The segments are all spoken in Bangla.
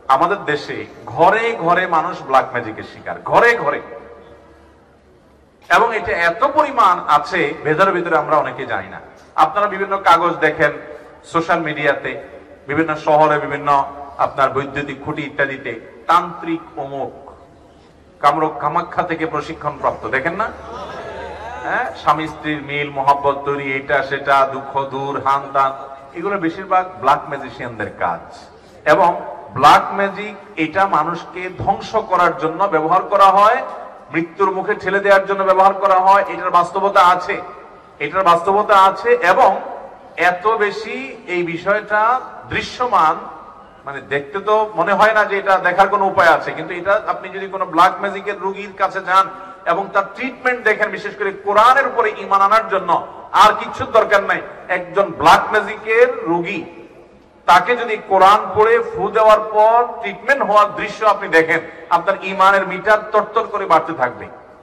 আমাদের দেশে ঘরে ঘরে মানুষ ব্ল্যাক ম্যাজিকের শিকার, ঘরে ঘরে, এবং এটা এত পরিমাণ আছে ভেতরে ভেতরে আমরা অনেকে জানি না। আপনারা বিভিন্ন কাগজ দেখেন সোশ্যাল মিডিয়াতে, বিভিন্ন শহরে, বিভিন্ন আপনার বৈদ্যুতিক খুঁটি ইত্যাদিতে তান্ত্রিক অমুক কামাখ্যা থেকে প্রশিক্ষণ প্রাপ্ত, দেখেন না? হ্যাঁ, স্বামী স্ত্রীর মিল, মোহাব্বত তৈরি, এটা সেটা, দুঃখ দূর, হান তান, এগুলো বেশিরভাগ ব্ল্যাক ম্যাজিশিয়ানদের কাজ। এবং ব্ল্যাক ম্যাজিক এটা মানুষকে ধ্বংস করার জন্য ব্যবহার করা হয়, মৃত্যুর মুখে ঠেলে দেওয়ার জন্য ব্যবহার করা হয়। এটার বাস্তবতা আছে, এটার বাস্তবতা আছে। এবং এত বেশি এই বিষয়টা দৃশ্যমান, মানে দেখতে তো মনে হয় না যে এটা দেখার কোনো উপায় আছে, কিন্তু এটা আপনি যদি কোনো ব্ল্যাক ম্যাজিকের রোগীর কাছে যান এবং তার ট্রিটমেন্ট দেখেন, বিশেষ করে কোরআনের উপরে ঈমান আনার জন্য, আর কিছু দরকার নাই। একজন ব্ল্যাক ম্যাজিকের রোগী, তাকে যদি কোরআন পড়ে ফু দেওয়ার পর ট্রিটমেন্ট হওয়ার দৃশ্য আপনি দেখেন, আপনার ঈমানের মিটার তরতর করে বাড়তে থাকবে।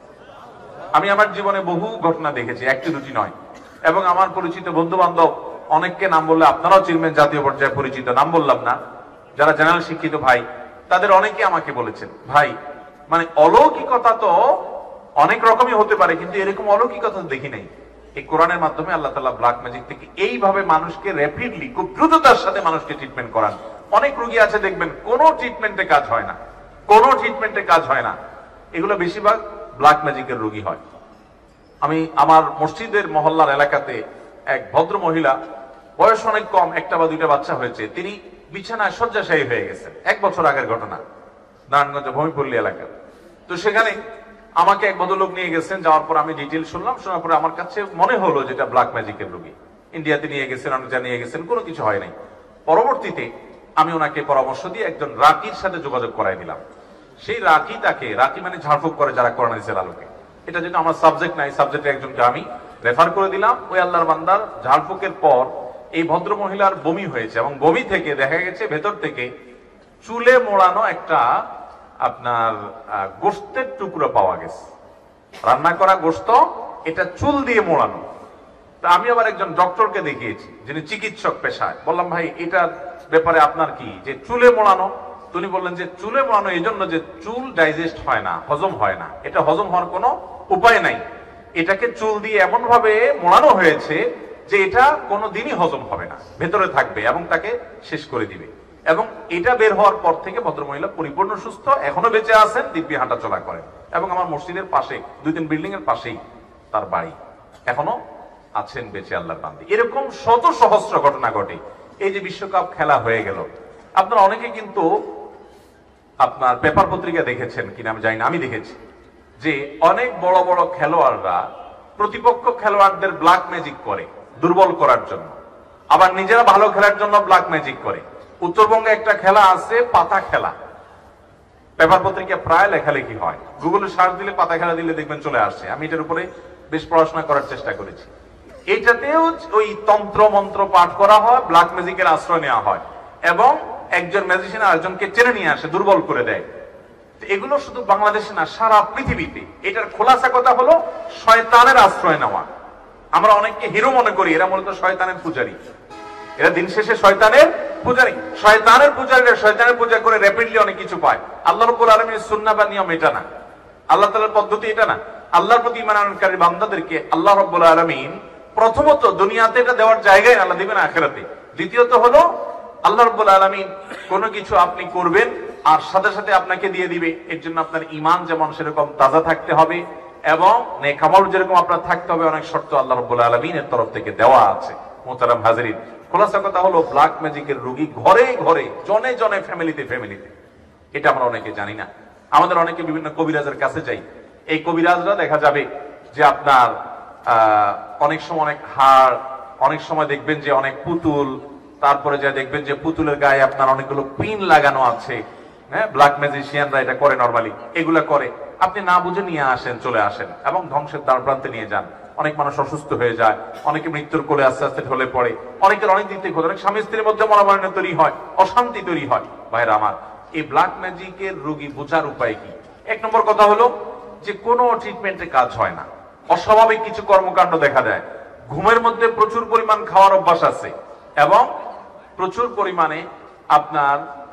আমি আমার জীবনে বহু ঘটনা দেখেছি, একটি দুটি নয়। এবং আমার পরিচিত বন্ধু বান্ধব অনেককে নাম বললে আপনারাও চিনবেন, জাতীয় পর্যায়ে পরিচিত, নাম বললাম না, যারা জেনারেল শিক্ষিত ভাই, তাদের অনেকে আমাকে বলেছেন, ভাই মানে অলৌকিকতা তো অনেক রকমই হতে পারে, কিন্তু এরকম অলৌকিকতা দেখি নাই। এই কোরআনের মাধ্যমে আল্লাহ তাআলা ব্ল্যাক ম্যাজিক থেকে এইভাবে মানুষকে র্যাপিডলি, খুব দ্রুততার সাথে মানুষকে ট্রিটমেন্ট করান। অনেক রোগী আছে দেখবেন কোনো ট্রিটমেন্টে কাজ হয় না, কোনো ট্রিটমেন্টে কাজ হয় না। এগুলো বেশিরভাগ ব্ল্যাক ম্যাজিকের রোগী হয়। আমি আমার মসজিদের মহল্লার এলাকাতে এক ভদ্র মহিলা, বয়স অনেক কম, একটা বা দুইটা বাচ্চা হয়েছে, তিনি বিছানায় শয্যাশায়ী হয়ে গেছেন। 1 বছর আগের ঘটনা, নারায়ণগঞ্জ ভূমিপল্লী এলাকা। তো সেখানে আমাকে এক ভদ্রলোক নিয়ে গেছেন, যাওয়ার পর আমি ডিটেল শুনলাম, শোনার পরে আমার কাছে মনে হলো যেটা ব্ল্যাক ম্যাজিকের রোগী। ইন্ডিয়াতে নিয়ে গেছেন, অনেক জায়গায় নিয়ে গেছেন, কোনো কিছু হয় নাই। পরবর্তীতে আমি ওনাকে পরামর্শ দিয়ে একজন রাকির সাথে যোগাযোগ করাই দিলাম। সেই রাকি মানে ঝাড়ফুঁক করে যারা কোরআন হাদিসের আলোকে, এটা যেটা আমার সাবজেক্ট নাই, সাবজেক্টে একজনকে আমি রেফার করে দিলাম। ওই আল্লাহর বান্দার ঝাড়ফুঁকের পর এই ভদ্র মহিলার বমি হয়েছে, এবং বমি থেকে দেখা গেছে ভেতর থেকে চুলে মোড়ানো একটা আপনার গোশতের টুকরো পাওয়া গেছে, রান্না করা গোশত, এটা চুল দিয়ে মোড়ানো। তা আমি আবার একজন ডক্টরকে দেখিয়েছি, যিনি চিকিৎসক পেশায়, বললাম ভাই এটার ব্যাপারে আপনার কি, যে চুলে মোড়ানো। তিনি বললেন যে চুলে মোড়ানো এই জন্য যে চুল ডাইজেস্ট হয় না, হজম হয় না, এটা হজম হওয়ার কোনো উপায় নাই। এটাকে চুল দিয়ে এমন ভাবে মোড়ানো হয়েছে যে এটা কোনোদিনই হজম হবে না, ভেতরে থাকবে এবং তাকে শেষ করে দিবে। এবং এটা বের হওয়ার পর থেকে ভদ্রমহিলা পরিপূর্ণ সুস্থ, এখনো বেঁচে আছেন, দিব্যি হাঁটা চলা করেন। এবং আমার মসজিদের পাশে 2-3 বিল্ডিং এর পাশেই তার বাড়ি, এখনো আছেন বেঁচে আল্লাহর বান্দি। এরকম শত সহস্র ঘটনা ঘটে। এই যে বিশ্বকাপ খেলা হয়ে গেল, আপনারা অনেকে কিন্তু আপনার পেপার পত্রিকা দেখেছেন কিনা আমি জানি না, আমি দেখেছি যে অনেক বড় বড় খেলোয়াড়রা প্রতিপক্ষ খেলোয়াড়দের ব্ল্যাক ম্যাজিক করে দুর্বল করার জন্য, আবার নিজেরা ভালো খেলার জন্য ব্ল্যাক ম্যাজিক করে। উত্তরবঙ্গে একটা খেলা আছে, পাতা খেলা, পেপার পত্রিকা প্রায় লেখালেখি হয়, গুগলে সার্চ দিলে পাতা খেলা দিলে দেখবেন চলে আসছে। আমি এটার উপরে বেশ পড়াশোনা করার চেষ্টা করেছি। এইটাতেও ওই তন্ত্র মন্ত্র পাঠ করা হয়, ব্ল্যাক ম্যাজিকের আশ্রয় নেওয়া হয়, এবং একজন ম্যাজিশিয়ান আরেকজনকে টেনে নিয়ে আসে, দুর্বল করে দেয়। এগুলো শুধু বাংলাদেশে না, সারা পৃথিবীতে। এটার খোলাসা কথা হলো শয়তানের আশ্রয় নেওয়া। আমরা অনেককে হিরো মনে করি, এরা মূলত শয়তানের পূজারী, এরা দিন শেষে শয়তানের পূজারী। শয়তানের পূজারীরা শয়তানের পূজা করে র্যাপিডলি অনেক কিছু পায়। আল্লাহ রাব্বুল আলামিনের সুন্নাহ বা নিয়ম এটা না, আল্লাহ তাআলার পদ্ধতি এটা না। আল্লাহর প্রতি ঈমান আনয়নকারী বান্দাদেরকে আল্লাহ রাব্বুল আলামিন প্রথমত দুনিয়াতে এটা দেওয়ার জায়গায় আল্লাহ দিবেন আখিরাতে। দ্বিতীয়ত হলো আল্লাহ রাব্বুল আলামিন কোনো কিছু আপনি করবেন আর সাথে সাথে আপনাকে দিয়ে দিবে। এর জন্য আপনার ঈমান যেমন সেরকম তাজা থাকতে হবে, এবং নেক আমল যেরকম আপনার থাকতে হবে, অনেক শর্ত আল্লাহ রাব্বুল আলামিনের তরফ থেকে দেওয়া আছে। মোহতারাম হাজিরিন, খোলাসা কথা হলো ব্ল্যাক ম্যাজিকের রোগী ঘরে ঘরে, জনে জনে, ফ্যামিলিতে ফ্যামিলিতে। এটা আমরা অনেকে জানি না। আমাদের অনেকে বিভিন্ন কবিরাজের কাছে যাই, এই কবিরাজরা দেখা যাবে যে আপনার অনেক সময় অনেক হাড়, অনেক সময় দেখবেন যে অনেক পুতুল, তারপরে যা দেখবেন যে পুতুলের গায়ে আপনার অনেকগুলো পিন লাগানো আছে। হ্যাঁ, ব্ল্যাক ম্যাজিশিয়ানরা এটা করে, নরমালি এগুলা করে। আপনি না বুঝে নিয়ে আসেন, চলে আসেন এবং ধ্বংসের দ্বার প্রান্তে নিয়ে যান। অনেক মানুষ অসুস্থ হয়ে যায়, অনেকে মৃত্যুর কোলে আস্তে আস্তে ঢলে পড়ে, অনেকের অনেক দিক থেকে, অনেক স্বামী স্ত্রীর মধ্যে মনোমালিন্য তৈরি হয়, অশান্তি তৈরি হয়। ভাইরা আমার, এই ব্ল্যাক ম্যাজিকের রোগী বোঝার উপায় কি? 1 নম্বর কথা হলো যে কোনো ট্রিটমেন্টে কাজ হয় না, অস্বাভাবিক কিছু কর্মকাণ্ড দেখা দেয়। ঘুমের মধ্যে প্রচুর পরিমাণ খাওয়ার অভ্যাস আছে, এবং প্রচুর পরিমাণে আপনার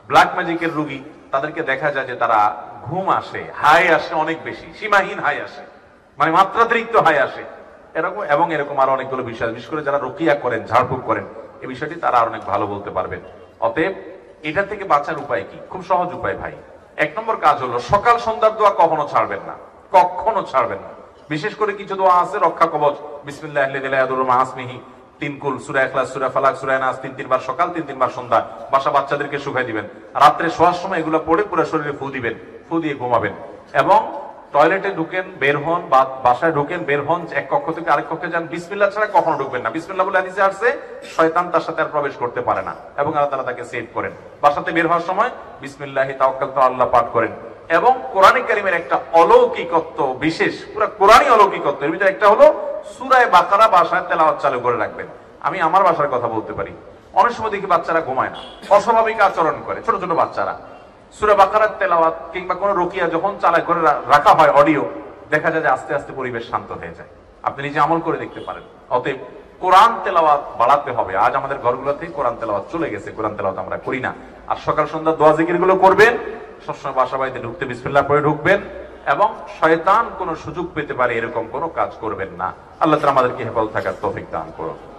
ব্ল্যাক ম্যাজিকের রোগী, তাদেরকে দেখা যায় যে তারা ঘুম আসে, হাই আসে অনেক বেশি, সীমাহীন হাই আসে, মানে মাত্রাতিরিক্ত হাই আসে এরকম, এবং এরকম আরো অনেকগুলো বিষয়, বিশেষ করে যারা রুকিয়া করেন, ঝাড়ফুঁক করেন, এই বিষয়টি তারা অনেক ভালো বলতে পারবেন। অতএব এটা থেকে বাঁচার উপায় কি? খুব সহজ উপায় ভাই। এক নম্বর কাজ হলো সকাল সন্ধ্যার দোয়া কখনো ছাড়বেন না, কখনো ছাড়বেন না। বিশেষ করে কিছু দোয়া আছে রক্ষা কবচ, বিসমিল্লাহিল লাযী লা ইয়াদুররু মা ইসমিহি, 3 কুল, সূরা ইখলাস, সূরা ফালাক, সূরা নাস, 3 বার সকাল, 3 বার সন্ধ্যা, বাসা বাচ্চাদেরকে শুকাই দিবেন। রাত্রে শোয়ার সময় এগুলো পড়ে পুরো শরীরে ফু দিবেন, ফু দিয়ে ঘুমাবেন। এবং টয়লেটে ঢুকেন, বের হন, বা বাসায় ঢুকেন, বের হন, এক কক্ষ থেকে আরেক কক্ষে যান, বিসমিল্লাহ ছাড়া কখনো ঢুকবেন না। বিসমিল্লাহ বলে হাদিসে আসছে শয়তান তার সাথে আর প্রবেশ করতে পারে না, এবং আল্লাহ তাআলা তাকে সেভ করেন। বাসাতে বের হওয়ার সময় বিসমিল্লাহি তাওয়াক্কালতু আল্লাহ পাঠ করেন। এবং কোরআন কারীমের একটা অলৌকিকত্ব, বিশেষ পুরো কোরআনই অলৌকিকত্ব, এর ভিতরে একটা হলো সূরা বাকারা বাসায় তেলাওয়াত চালু করে রাখবেন। আমি আমার বাসার কথা বলতে পারি, অনেক সময় দেখি বাচ্চারা ঘুমায় না, অস্বাভাবিক আচরণ করে, ছোট ছোট বাচ্চারা। সূরা বাকারার তেলাওয়াত কিংবা কোন রুকিয়া যখন চালায় করে রাখা হয় অডিও, দেখা যায় যে আস্তে আস্তে পরিবেশ শান্ত হয়ে যায়। আপনি নিজে আমল করে দেখতে পারেন। অতএব কোরআন তেলাওয়াত বাড়াতে হবে। আজ আমাদের ঘরগুলোতে কোরআন তেলাওয়াত চলে গেছে, কোরআন তেলাওয়াত আমরা করি না। আর সকাল সন্ধ্যা দোয়া জিকির গুলো করবেন, সবসময় বাসা বাড়িতে ঢুকতে বিসমিল্লাহ পড়ে ঢুকবেন, এবং শয়তান কোনো সুযোগ পেতে পারে এরকম কোনো কাজ করবেন না। আল্লাহ তাআলা আমাদেরকে হেফাজত থাকার তৌফিক দান করুন।